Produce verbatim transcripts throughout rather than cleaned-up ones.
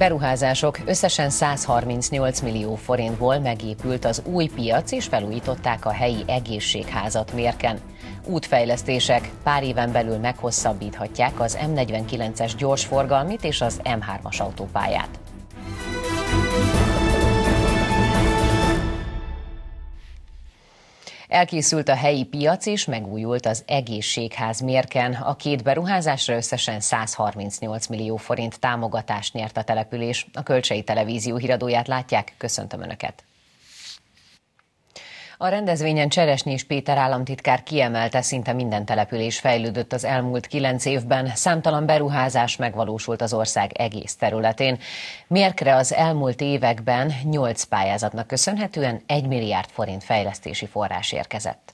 beruházások, összesen százharmincnyolc millió forintból megépült az új piac, és felújították a helyi egészségházat Mérken. Útfejlesztések, pár éven belül meghosszabbíthatják az M negyvenkilences gyorsforgalmit és az M hármas autópályát. Elkészült a helyi piac és megújult az egészségház Mérken. A két beruházásra összesen százharmincnyolc millió forint támogatást nyert a település. A Kölcsei Televízió híradóját látják, köszöntöm Önöket! A rendezvényen Cseresnyés Péter államtitkár kiemelte, szinte minden település fejlődött az elmúlt kilenc évben, számtalan beruházás megvalósult az ország egész területén. Mérkre az elmúlt években nyolc pályázatnak köszönhetően egy milliárd forint fejlesztési forrás érkezett.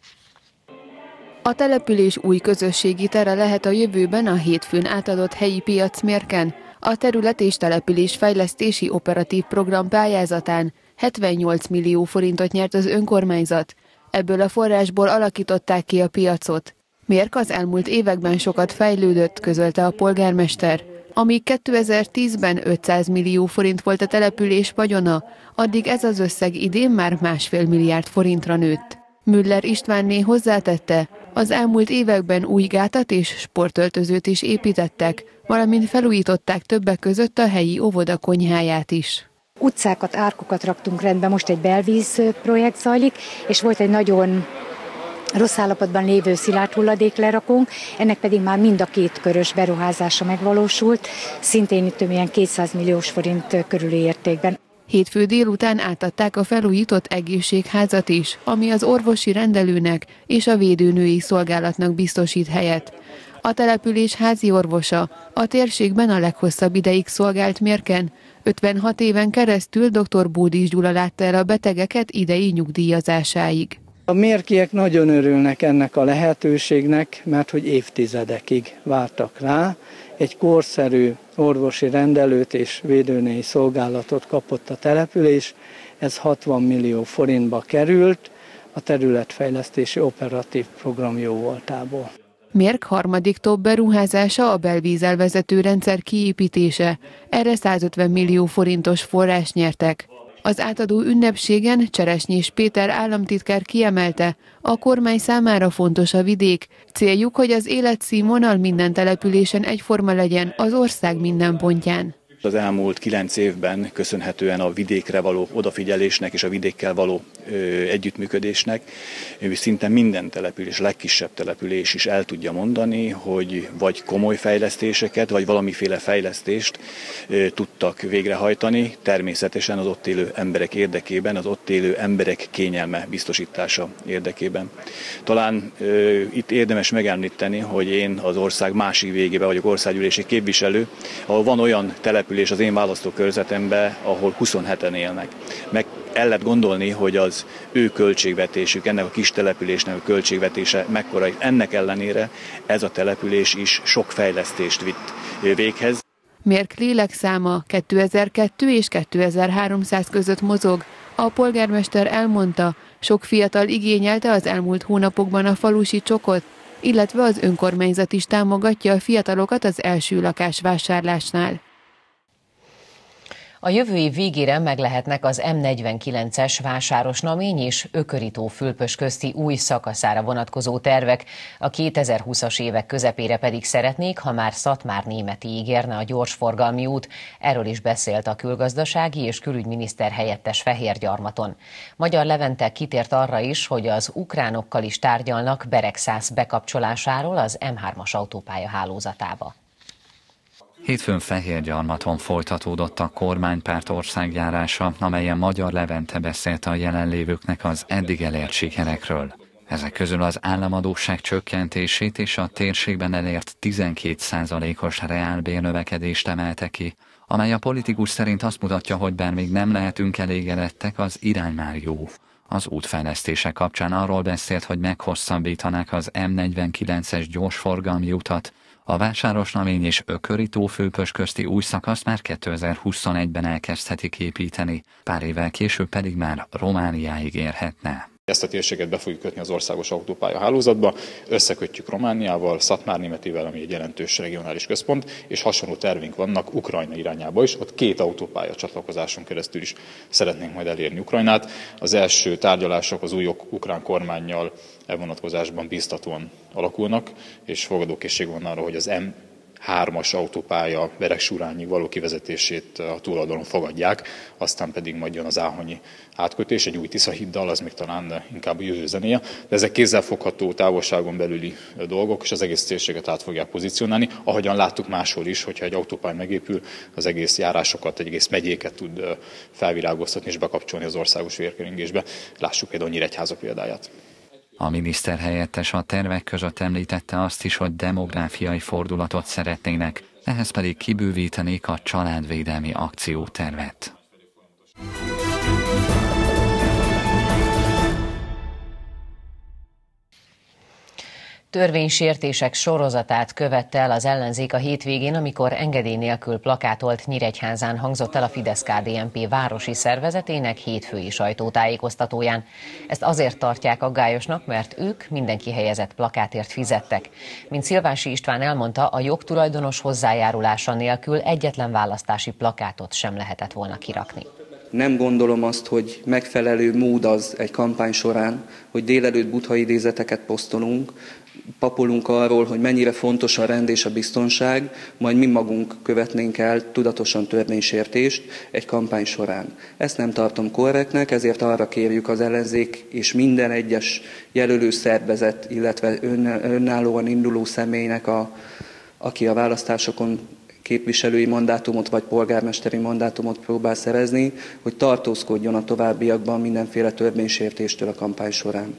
A település új közösségi tere lehet a jövőben a hétfőn átadott helyi piac Mérken. A terület és település fejlesztési operatív program pályázatán hetvennyolc millió forintot nyert az önkormányzat. Ebből a forrásból alakították ki a piacot. Mérk az elmúlt években sokat fejlődött, közölte a polgármester. Amíg kétezer-tízben ötszáz millió forint volt a település vagyona, addig ez az összeg idén már másfél milliárd forintra nőtt. Müller Istvánné hozzátette, az elmúlt években új gátat és sportöltözőt is építettek, valamint felújították többek között a helyi óvoda konyháját is. Utcákat, árkokat raktunk rendbe, most egy belvíz projekt zajlik, és volt egy nagyon rossz állapotban lévő szilárd hulladéklerakónk, ennek pedig már mind a két körös beruházása megvalósult, szintén itt ilyen kétszáz milliós forint körüli értékben. Hétfő délután átadták a felújított egészségházat is, ami az orvosi rendelőnek és a védőnői szolgálatnak biztosít helyet. A település házi orvosa a térségben a leghosszabb ideig szolgált Mérken. ötvenhat éven keresztül dr. Bódis Gyula látta el a betegeket idei nyugdíjazásáig. A mérkiek nagyon örülnek ennek a lehetőségnek, mert hogy évtizedekig vártak rá. Egy korszerű orvosi rendelőt és védőnői szolgálatot kapott a település, ez hatvan millió forintba került a területfejlesztési operatív program jóvoltából. Mérk harmadik top beruházása a belvízelvezető rendszer kiépítése, erre százötven millió forintos forrás nyertek. Az átadó ünnepségen Cseresnyés Péter államtitkár kiemelte, a kormány számára fontos a vidék, céljuk, hogy az életszínvonal minden településen egyforma legyen az ország minden pontján. Az elmúlt kilenc évben köszönhetően a vidékre való odafigyelésnek és a vidékkel való ö, együttműködésnek szinte minden település, legkisebb település is el tudja mondani, hogy vagy komoly fejlesztéseket, vagy valamiféle fejlesztést ö, tudtak végrehajtani, természetesen az ott élő emberek érdekében, az ott élő emberek kényelme biztosítása érdekében. Talán ö, itt érdemes megemlíteni, hogy én az ország másik végében vagyok országgyűlési képviselő, ahol van olyan település, és az én választókörzetemben, ahol huszonheten élnek. Meg el lehet gondolni, hogy az ő költségvetésük, ennek a kis településnek a költségvetése mekkora. Ennek ellenére ez a település is sok fejlesztést vitt véghez. Mérk lélekszáma kétezer-kettő és kétezer-háromszáz között mozog. A polgármester elmondta, sok fiatal igényelte az elmúlt hónapokban a falusi csokot, illetve az önkormányzat is támogatja a fiatalokat az első lakásvásárlásnál. A jövő év végére meglehetnek az M negyvenkilences Vásárosnamény és Ököritó-Fülpös közti új szakaszára vonatkozó tervek, a kétezer-húszas évek közepére pedig szeretnék, ha már Szatmár-Németi ígérne a gyorsforgalmi út. Erről is beszélt a külgazdasági és külügyminiszter helyettes Fehérgyarmaton. Magyar Levente kitért arra is, hogy az ukránokkal is tárgyalnak Beregszász bekapcsolásáról az M hármas autópálya hálózatába. Hétfőn Fehérgyarmaton folytatódott a kormánypárt országjárása, amelyen Magyar Levente beszélt a jelenlévőknek az eddig elért sikerekről. Ezek közül az államadósság csökkentését és a térségben elért tizenkét százalékos reálbérnövekedést emelte ki, amely a politikus szerint azt mutatja, hogy bár még nem lehetünk elégedettek, az irány már jó. Az útfejlesztése kapcsán arról beszélt, hogy meghosszabbítanák az M negyvenkilences gyorsforgalmi utat, a Vásárosnamény és Ökörító-Fülpös közti új szakaszt már kétezer-huszonegyben elkezdhetik építeni, pár évvel később pedig már Romániáig érhetne. Ezt a térséget be fogjuk kötni az országos autópálya hálózatba, összekötjük Romániával, Szatmárnémetével, ami egy jelentős regionális központ, és hasonló tervünk vannak Ukrajna irányába is, ott két autópálya csatlakozáson keresztül is szeretnénk majd elérni Ukrajnát. Az első tárgyalások az új ukrán kormánnyal e vonatkozásban bíztatóan alakulnak, és fogadókészség van arra, hogy az M hármas autópálya Veregsurányig való kivezetését a túloldalon fogadják, aztán pedig majd jön az áhonyi átkötés, egy új Tisza-híddal, az még talán inkább a jövő zenéje, de ezek kézzelfogható távolságon belüli dolgok, és az egész térséget át fogják pozícionálni, ahogyan láttuk máshol is, hogyha egy autópálya megépül, az egész járásokat, egy egész megyéket tud felvirágoztatni és bekapcsolni az országos vérkeringésbe. Lássuk például Nyíregyháza példáját. A miniszter helyettes a tervek között említette azt is, hogy demográfiai fordulatot szeretnének, ehhez pedig kibővítenék a családvédelmi akciótervet. Törvénysértések sorozatát követte el az ellenzék a hétvégén, amikor engedély nélkül plakátolt Nyíregyházán, hangzott el a Fidesz-ká dé en pé városi szervezetének hétfői sajtótájékoztatóján. Ezt azért tartják aggályosnak, mert ők minden kihelyezett plakátért fizettek. Mint Szilvási István elmondta, a jogtulajdonos hozzájárulása nélkül egyetlen választási plakátot sem lehetett volna kirakni. Nem gondolom azt, hogy megfelelő mód az egy kampány során, hogy délelőtt Butha idézeteket posztolunk, papolunk arról, hogy mennyire fontos a rend és a biztonság, majd mi magunk követnénk el tudatosan törvénysértést egy kampány során. Ezt nem tartom korrektnek, ezért arra kérjük az ellenzék és minden egyes jelölő szervezet, illetve önállóan induló személynek, a, aki a választásokon képviselői mandátumot vagy polgármesteri mandátumot próbál szerezni, hogy tartózkodjon a továbbiakban mindenféle törvénysértéstől a kampány során.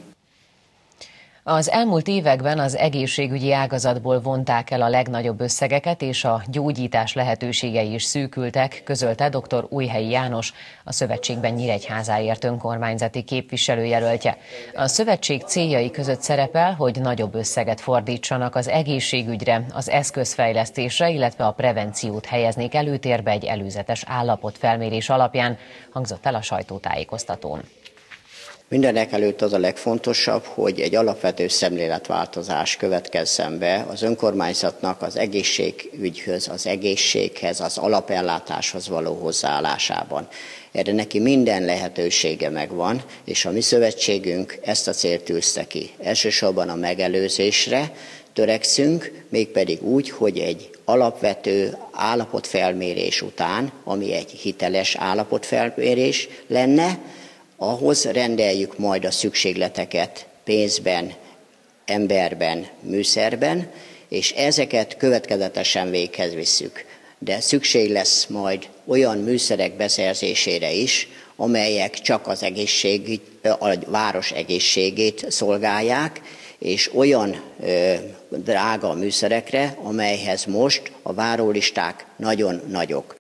Az elmúlt években az egészségügyi ágazatból vonták el a legnagyobb összegeket, és a gyógyítás lehetőségei is szűkültek, közölte dr. Újhelyi János, a szövetségben Nyíregyházáért önkormányzati képviselőjelöltje. A szövetség céljai között szerepel, hogy nagyobb összeget fordítsanak az egészségügyre, az eszközfejlesztésre, illetve a prevenciót helyeznék előtérbe egy előzetes állapotfelmérés alapján, hangzott el a sajtótájékoztatón. Mindenekelőtt az a legfontosabb, hogy egy alapvető szemléletváltozás következzen be az önkormányzatnak az egészségügyhöz, az egészséghez, az alapellátáshoz való hozzáállásában. Erre neki minden lehetősége megvan, és a mi szövetségünk ezt a célt tűzte ki. Elsősorban a megelőzésre törekszünk, mégpedig úgy, hogy egy alapvető állapotfelmérés után, ami egy hiteles állapotfelmérés lenne, ahhoz rendeljük majd a szükségleteket pénzben, emberben, műszerben, és ezeket következetesen véghez visszük. De szükség lesz majd olyan műszerek beszerzésére is, amelyek csak az egészségügy, a város egészségét szolgálják, és olyan ö, drága műszerekre, amelyhez most a várólisták nagyon nagyok.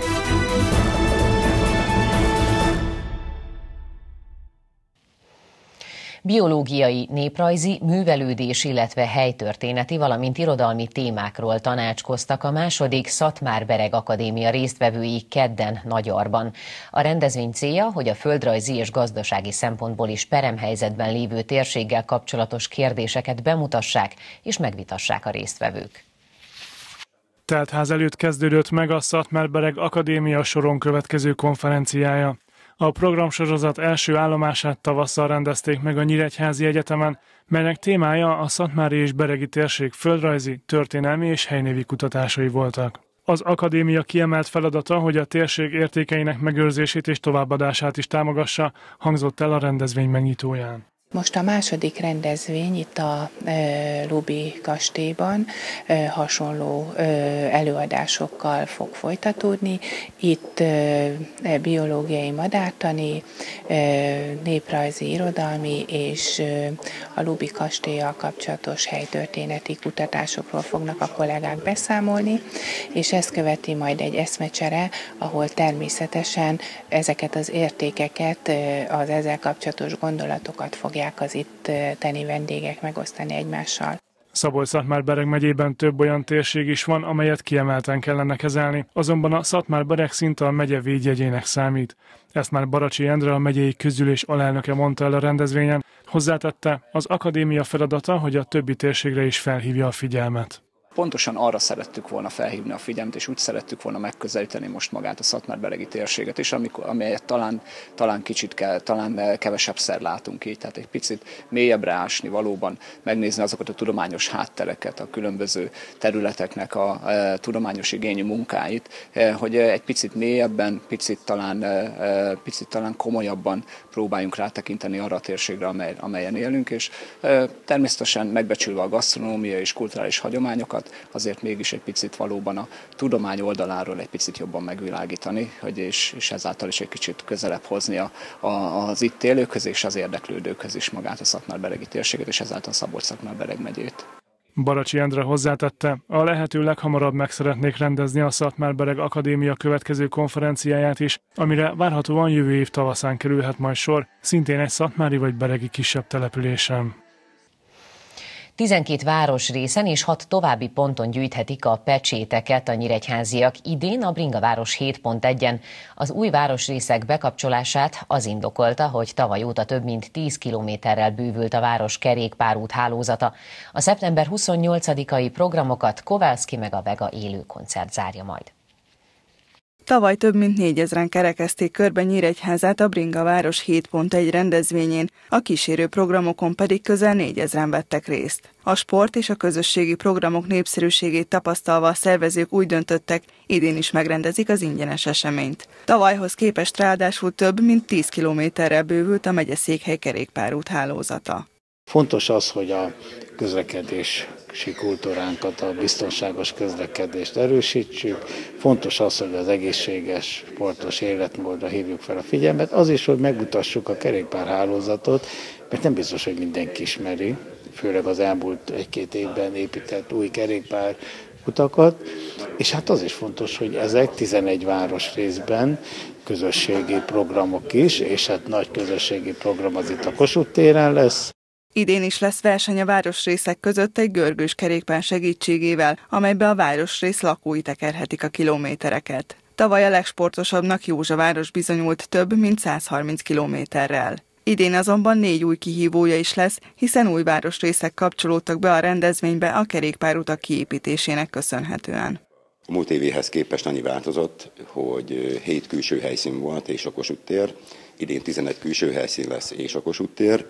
Biológiai, néprajzi, művelődés, illetve helytörténeti, valamint irodalmi témákról tanácskoztak a második Szatmár-Bereg Akadémia résztvevői kedden Nagyarban. A rendezvény célja, hogy a földrajzi és gazdasági szempontból is peremhelyzetben lévő térséggel kapcsolatos kérdéseket bemutassák és megvitassák a résztvevők. Teltház előtt kezdődött meg a Szatmár-Bereg Akadémia soron következő konferenciája. A programsorozat első állomását tavasszal rendezték meg a Nyíregyházi Egyetemen, melynek témája a szatmári és beregi térség földrajzi, történelmi és helynévi kutatásai voltak. Az akadémia kiemelt feladata, hogy a térség értékeinek megőrzését és továbbadását is támogassa, hangzott el a rendezvény megnyitóján. Most a második rendezvény itt a e, Lubi kastélyban e, hasonló e, előadásokkal fog folytatódni. Itt e, biológiai, madártani, e, néprajzi, irodalmi és e, a Lubi kastéllyal kapcsolatos helytörténeti kutatásokról fognak a kollégák beszámolni, és ezt követi majd egy eszmecsere, ahol természetesen ezeket az értékeket, e, az ezzel kapcsolatos gondolatokat fogják az itt teni vendégek megosztani egymással. Szabolcs-Szatmár-Bereg megyében több olyan térség is van, amelyet kiemelten kellene kezelni, azonban a Szatmár-Bereg szinte a megye védjegyének számít. Ezt már Baracsi Endre, a megyei közgyűlés alelnöke mondta el a rendezvényen. Hozzátette, az akadémia feladata, hogy a többi térségre is felhívja a figyelmet. Pontosan arra szerettük volna felhívni a figyelmet, és úgy szerettük volna megközelíteni most magát a szatmár-beregi térséget is, amikor, amelyet talán, talán kicsit kell, talán kevesebbszer látunk így, tehát egy picit mélyebbre ásni, valóban megnézni azokat a tudományos háttereket, a különböző területeknek a, a tudományos igényű munkáit, hogy egy picit mélyebben, picit talán, picit talán komolyabban próbáljunk rátekinteni arra a térségre, amely, amelyen élünk, és természetesen megbecsülve a gasztronómia és kulturális hagyományokat, azért mégis egy picit valóban a tudomány oldaláról egy picit jobban megvilágítani, hogy és, és ezáltal is egy kicsit közelebb hozni a, a, az itt élőkhöz és az érdeklődőkhöz is magát a szatmár-beregi térséget, és ezáltal Szabolcs-Szatmár-Bereg megyét. Baracsi Endre hozzátette, a lehető leghamarabb meg szeretnék rendezni a Szatmár-Bereg Akadémia következő konferenciáját is, amire várhatóan jövő év tavaszán kerülhet majd sor, szintén egy szatmári vagy beregi kisebb településen. tizenkét városrészen és hat további ponton gyűjthetik a pecséteket a nyíregyháziak. Idén a Bringaváros hét pont egyen az új városrészek bekapcsolását az indokolta, hogy tavaly óta több mint tíz kilométerrel bővült a város kerékpárút hálózata. A szeptember huszonnyolcadikai programokat Kovalszki meg a Vega élő koncert zárja majd. Tavaly több mint négyezren kerekezték körbe Nyíregyházát a Bringaváros hét pont egy rendezvényén, a kísérő programokon pedig közel négyezren vettek részt. A sport és a közösségi programok népszerűségét tapasztalva a szervezők úgy döntöttek, idén is megrendezik az ingyenes eseményt. Tavalyhoz képest ráadásul több mint tíz kilométerrel bővült a megyeszékhely kerékpárút hálózata. Fontos az, hogy a közlekedési kultúránkat, a biztonságos közlekedést erősítsük. Fontos az, hogy az egészséges, sportos életmódra hívjuk fel a figyelmet. Az is, hogy megmutassuk a kerékpárhálózatot, mert nem biztos, hogy mindenki ismeri, főleg az elmúlt egy-két évben épített új kerékpár utakat, és hát az is fontos, hogy ezek tizenegy városrészben közösségi programok is, és hát nagy közösségi program az itt a Kossuth téren lesz. Idén is lesz verseny a városrészek között egy görgős kerékpár segítségével, amelybe a városrész lakói tekerhetik a kilométereket. Tavaly a legsportosabbnak Józsaváros bizonyult több mint száz harminc kilométerrel. Idén azonban négy új kihívója is lesz, hiszen új városrészek kapcsolódtak be a rendezvénybe a kerékpárutak kiépítésének köszönhetően. A múlt évéhez képest annyi változott, hogy hét külső helyszín volt és a Kossuth tér, idén tizenegy külső helyszín lesz és a Kossuth tér.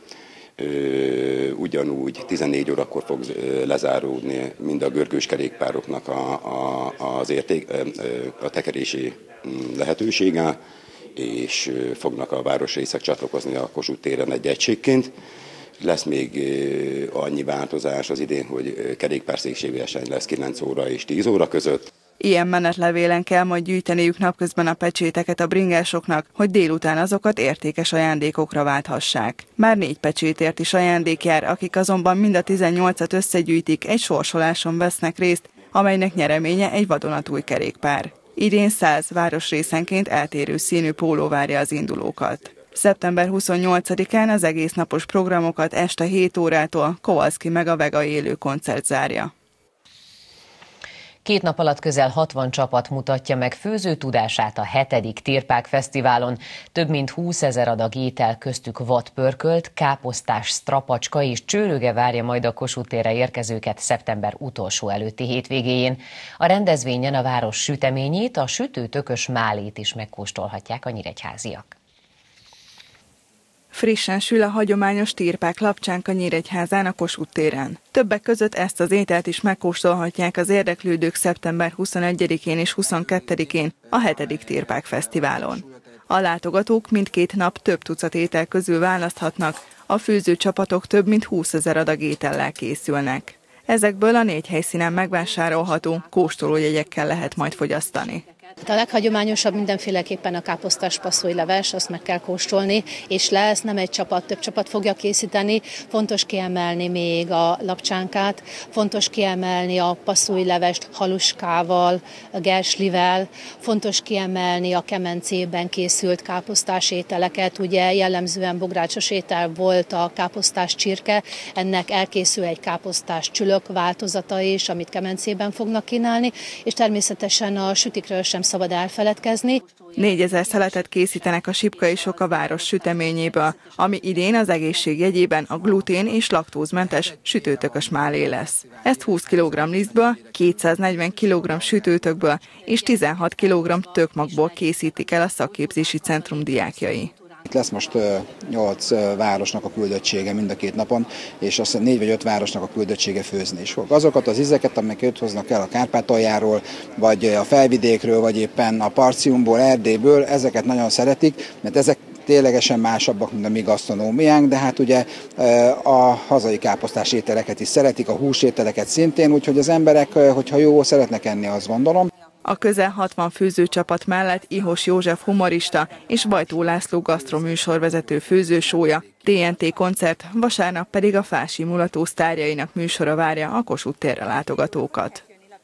Ugyanúgy tizennégy órakor fog lezáródni mind a görgős kerékpároknak a, a, az érték, a tekerési lehetősége, és fognak a városrészek csatlakozni a Kossuth téren egy egységként. Lesz még annyi változás az idén, hogy kerékpárszékségverseny lesz kilenc óra és tíz óra között. Ilyen menetlevélen kell majd gyűjteniük napközben a pecséteket a bringásoknak, hogy délután azokat értékes ajándékokra válthassák. Már négy pecsétért is ajándék jár, akik azonban mind a tizennyolcat összegyűjtik, egy sorsoláson vesznek részt, amelynek nyereménye egy vadonatúj kerékpár. Idén száz városrészenként eltérő színű póló várja az indulókat. szeptember huszonnyolcadikán az egész napos programokat este hét órától Kovalszki meg a Vega élő koncert zárja. Két nap alatt közel hatvan csapat mutatja meg főző tudását a hetedik Tirpák Fesztiválon. Több mint húszezer adag étel, köztük vadpörkölt, káposztás, strapacska és csőröge várja majd a Kossuth térre érkezőket szeptember utolsó előtti hétvégéjén. A rendezvényen a város süteményét, a sütőtökös málét is megkóstolhatják a nyíregyháziak. Frissen sül a hagyományos tirpák lapcsánka Nyíregyházán a Kossuth téren. Többek között ezt az ételt is megkóstolhatják az érdeklődők szeptember huszonegyedikén és huszonkettedikén a hetedik Tirpák Fesztiválon. A látogatók mindkét nap több tucat étel közül választhatnak, a főzőcsapatok több mint húszezer adag étellel készülnek. Ezekből a négy helyszínen megvásárolható kóstolójegyekkel lehet majd fogyasztani. A leghagyományosabb mindenféleképpen a káposztás passzújleves, azt meg kell kóstolni, és lesz, nem egy csapat, több csapat fogja készíteni. Fontos kiemelni még a lapcsánkát, fontos kiemelni a passzújlevest haluskával, a gerslivel, fontos kiemelni a kemencében készült káposztás ételeket, ugye jellemzően bográcsos étel volt a káposztás csirke, ennek elkészül egy káposztás csülök változata is, amit kemencében fognak kínálni, és természetesen a sütikről sem szabad elfeledkezni. négyezer szeletet készítenek a Sipkai Soka város süteményéből, ami idén az egészség jegyében a glutén és laktózmentes sütőtökös málé lesz. Ezt húsz kilogramm lisztből, kétszáznegyven kilogramm sütőtökből és tizenhat kilogramm tökmagból készítik el a szakképzési centrum diákjai. Itt lesz most nyolc városnak a küldöttsége mind a két napon, és azt négy vagy öt városnak a küldöttsége főzni is fog. Azokat az ízeket, amiket őt hoznak el a Kárpátaljáról, vagy a Felvidékről, vagy éppen a Parciumból, Erdélyből, ezeket nagyon szeretik, mert ezek ténylegesen másabbak, mint a mi gasztronómiánk, de hát ugye a hazai káposztás ételeket is szeretik, a húsételeket szintén, úgyhogy az emberek, hogyha jó, szeretnek enni, azt gondolom. A közel hatvan főzőcsapat mellett Ihos József humorista és Bajtó László gasztroműsorvezető főzősója, té en té koncert, vasárnap pedig a Fási Mulató sztárjainak műsora várja a Kossuth térre látogatókat.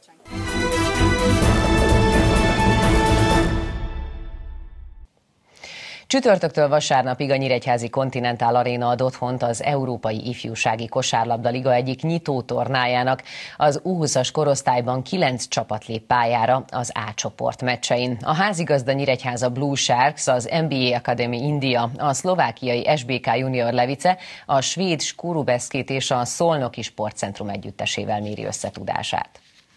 Csütörtöktől vasárnapig a Nyíregyházi Continental Arena ad otthont az Európai Ifjúsági Kosárlabda Liga egyik nyitó tornájának. Az U húszas korosztályban kilenc csapat lép pályára az A csoport meccsein. A házigazda Nyíregyháza Blue Sharks, az en bé á Academy India, a szlovákiai es bé ká Junior Levice, a svéd Skurubeszkét és a Szolnoki Sportcentrum együttesével méri összetudását.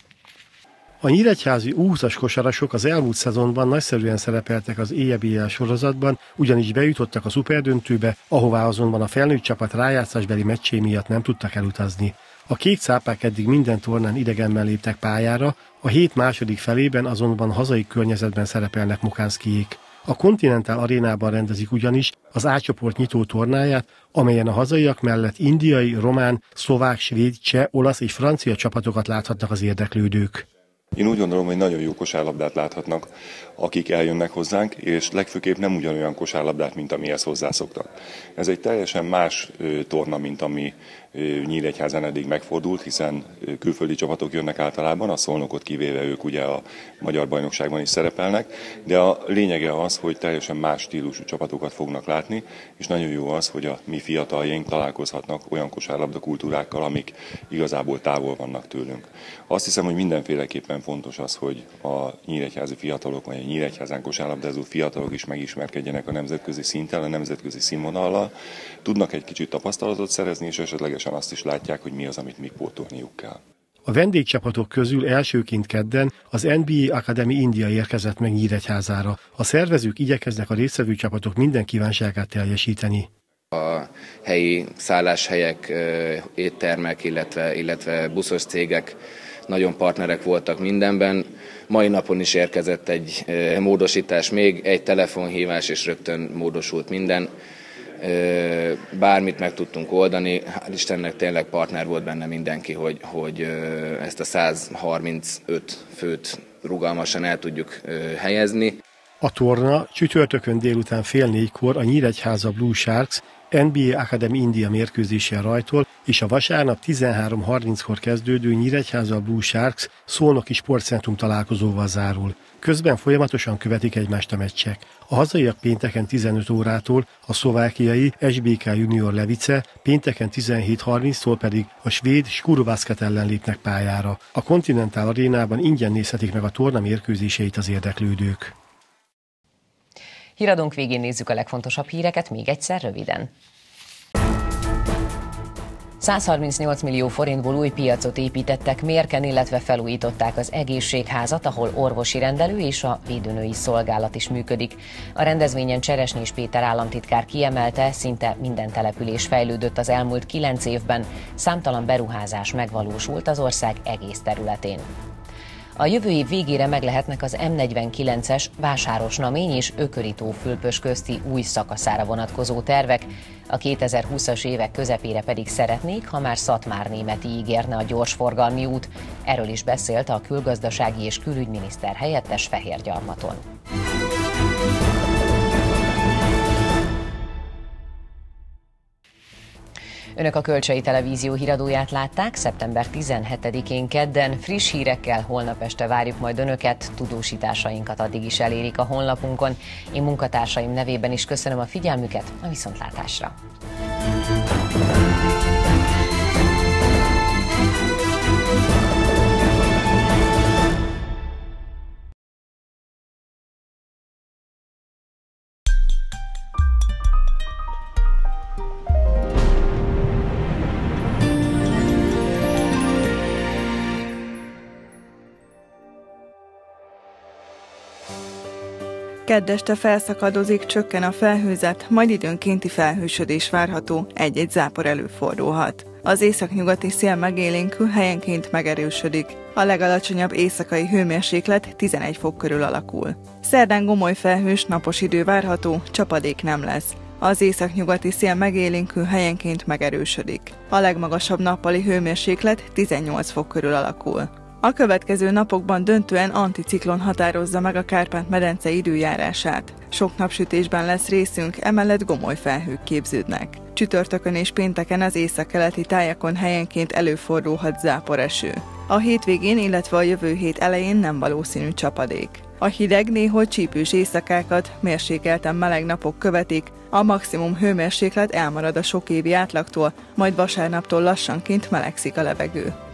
A nyíregyházi U húszas kosarasok az elmúlt szezonban nagyszerűen szerepeltek az é e bé el sorozatban, ugyanis bejutottak a szuperdöntőbe, ahová azonban a felnőtt csapat rájátszásbeli meccsé miatt nem tudtak elutazni. A kék cápák eddig minden tornán idegenben léptek pályára, a hét második felében azonban hazai környezetben szerepelnek Mokánszkijék. A Continental Arénában rendezik ugyanis az A csoport nyitó tornáját, amelyen a hazaiak mellett indiai, román, szlovák, svéd, cseh, olasz és francia csapatokat láthatnak az érdeklődők. Én úgy gondolom, hogy nagyon jó kosárlabdát láthatnak, akik eljönnek hozzánk, és legfőképp nem ugyanolyan kosárlabdát, mint amihez hozzászoktak. Ez egy teljesen más ö, torna, mint ami ö, Nyíregyházán eddig megfordult, hiszen ö, külföldi csapatok jönnek általában, a Szolnokot kivéve ők ugye a magyar bajnokságban is szerepelnek, de a lényege az, hogy teljesen más stílusú csapatokat fognak látni, és nagyon jó az, hogy a mi fiataljaink találkozhatnak olyan kosárlabda kultúrákkal, amik igazából távol vannak tőlünk. Azt hiszem, hogy mindenféleképpen fontos az, hogy a nyíregyházi fiatalok, vagy a Nyíregyházán kosárlabdázó fiatalok is megismerkedjenek a nemzetközi szinten, a nemzetközi színvonallal, tudnak egy kicsit tapasztalatot szerezni, és esetlegesen azt is látják, hogy mi az, amit még pótolniuk kell. A vendégcsapatok közül elsőként kedden az en bé á Academy India érkezett meg Nyíregyházára. A szervezők igyekeznek a résztvevő csapatok minden kívánságát teljesíteni. A helyi szálláshelyek, éttermek, illetve, illetve buszos cégek nagyon partnerek voltak mindenben. Mai napon is érkezett egy módosítás még, egy telefonhívás, és rögtön módosult minden. Bármit meg tudtunk oldani, hál' Istennek tényleg partner volt benne mindenki, hogy, hogy ezt a száz harmincöt főt rugalmasan el tudjuk helyezni. A torna csütörtökön délután fél négykor a Nyíregyháza Blue Sharks en bé á Academy India mérkőzésén rajtol, és a vasárnap tizenhárom harminckor kezdődő Nyíregyháza Blue Sharks Szolnoki Sportcentrum találkozóval zárul. Közben folyamatosan követik egymást a meccsek. A hazaiak pénteken tizenöt órától, a szlovákiai es bé ká Junior Levice pénteken tizenhét harminctól pedig a svéd Skurubeszket ellen lépnek pályára. A Continental Arénában ingyen nézhetik meg a torna mérkőzéseit az érdeklődők. Híradónk végén nézzük a legfontosabb híreket még egyszer röviden. száz harmincnyolc millió forintból új piacot építettek Mérken, illetve felújították az egészségházat, ahol orvosi rendelő és a védőnői szolgálat is működik. A rendezvényen Cseresnés Péter államtitkár kiemelte, szinte minden település fejlődött az elmúlt kilenc évben, számtalan beruházás megvalósult az ország egész területén. A jövő év végére meg lehetnek az M negyvenkilences Vásáros-Namény és Ököri-tó-Fülpös közti új szakaszára vonatkozó tervek, a kétezer-húszas évek közepére pedig szeretnék, ha már Szatmárnémeti ígérne a gyorsforgalmi út. Erről is beszélt a külgazdasági és külügyminiszter helyettes Fehérgyarmaton. Önök a Kölcsei Televízió híradóját látták, szeptember tizenhetedikén kedden. Friss hírekkel holnap este várjuk majd Önöket, tudósításainkat addig is elérik a honlapunkon. Én munkatársaim nevében is köszönöm a figyelmüket, a viszontlátásra! Kedd este felszakadozik, csökken a felhőzet, majd időnkénti felhősödés várható, egy-egy zápor előfordulhat. Az északnyugati szél megélénkül, helyenként megerősödik. A legalacsonyabb éjszakai hőmérséklet tizenegy fok körül alakul. Szerdán gomoly felhős, napos idő várható, csapadék nem lesz. Az északnyugati szél megélénkül, helyenként megerősödik. A legmagasabb nappali hőmérséklet tizennyolc fok körül alakul. A következő napokban döntően anticiklon határozza meg a Kárpát-medence időjárását. Sok napsütésben lesz részünk, emellett gomoly felhők képződnek. Csütörtökön és pénteken az északkeleti tájakon helyenként előfordulhat záporeső. A hétvégén, illetve a jövő hét elején nem valószínű csapadék. A hideg, néhol csípős éjszakákat, mérsékelten meleg napok követik, a maximum hőmérséklet elmarad a sokévi átlagtól, majd vasárnaptól lassanként melegszik a levegő.